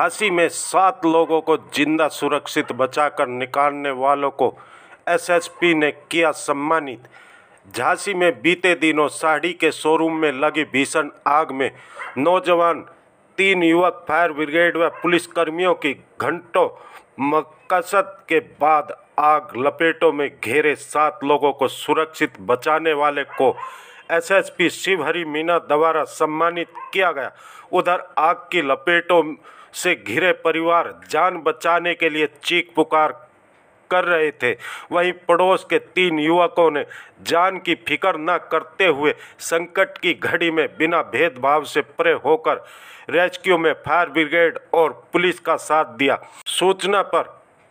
झांसी में 7 लोगों को जिंदा सुरक्षित बचाकर निकालने वालों को एसएसपी ने किया सम्मानित। झांसी में बीते दिनों साड़ी के शोरूम में लगी भीषण आग में नौजवान 3 युवक फायर ब्रिगेड व पुलिसकर्मियों की घंटों मशक्कत के बाद आग लपेटों में घेरे 7 लोगों को सुरक्षित बचाने वाले को एसएसपी शिवहरी मीना द्वारा सम्मानित किया गया। उधर आग की लपेटों से घिरे परिवार जान बचाने के लिए चीख पुकार कर रहे थे। वहीं पड़ोस के 3 युवकों ने जान की फिक्र न करते हुए संकट की घड़ी में बिना भेदभाव से परे होकर रेस्क्यू में फायर ब्रिगेड और पुलिस का साथ दिया। सूचना पर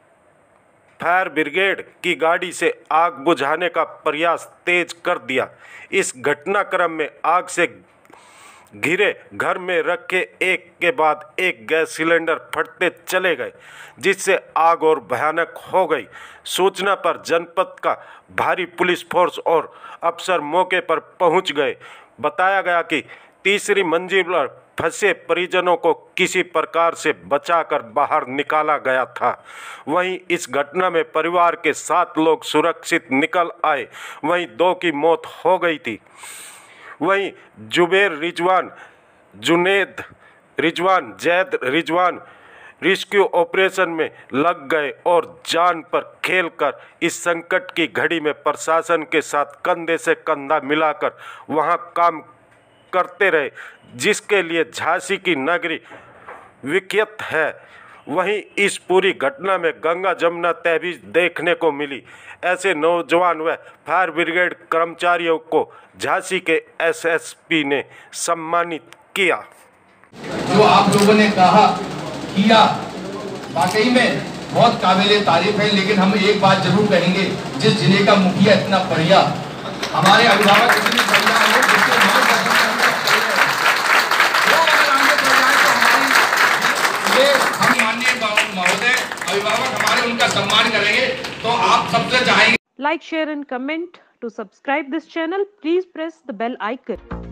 फायर ब्रिगेड की गाड़ी से आग बुझाने का प्रयास तेज कर दिया। इस घटनाक्रम में आग से घिरे घर में रखे एक के बाद एक गैस सिलेंडर फटते चले गए, जिससे आग और भयानक हो गई। सूचना पर जनपद का भारी पुलिस फोर्स और अफसर मौके पर पहुंच गए। बताया गया कि तीसरी मंजिल पर फंसे परिजनों को किसी प्रकार से बचाकर बाहर निकाला गया था। वहीं इस घटना में परिवार के 7 लोग सुरक्षित निकल आए, वहीं 2 की मौत हो गई थी। वहीं जुबेर रिजवान, जुनेद रिजवान, जैद रिजवान रेस्क्यू ऑपरेशन में लग गए और जान पर खेलकर इस संकट की घड़ी में प्रशासन के साथ कंधे से कंधा मिलाकर वहां काम करते रहे, जिसके लिए झांसी की नगरी विख्यात है। वहीं इस पूरी घटना में गंगा जमुना तहवीज देखने को मिली। ऐसे नौजवान व फायर ब्रिगेड कर्मचारियों को झांसी के एसएसपी ने सम्मानित किया। जो आप लोगों ने कहा किया वाकई में बहुत काबिले तारीफ है, लेकिन हम एक बात जरूर कहेंगे, जिस जिले का मुखिया इतना बढ़िया, हमारे अभिभावक इतनी बढ़िया है, हम माननीय महोदय अभिभावक हमारे उनका सम्मान करेंगे, तो आप सबसे चाहेंगे like, share and comment. To subscribe this channel, please press the bell icon.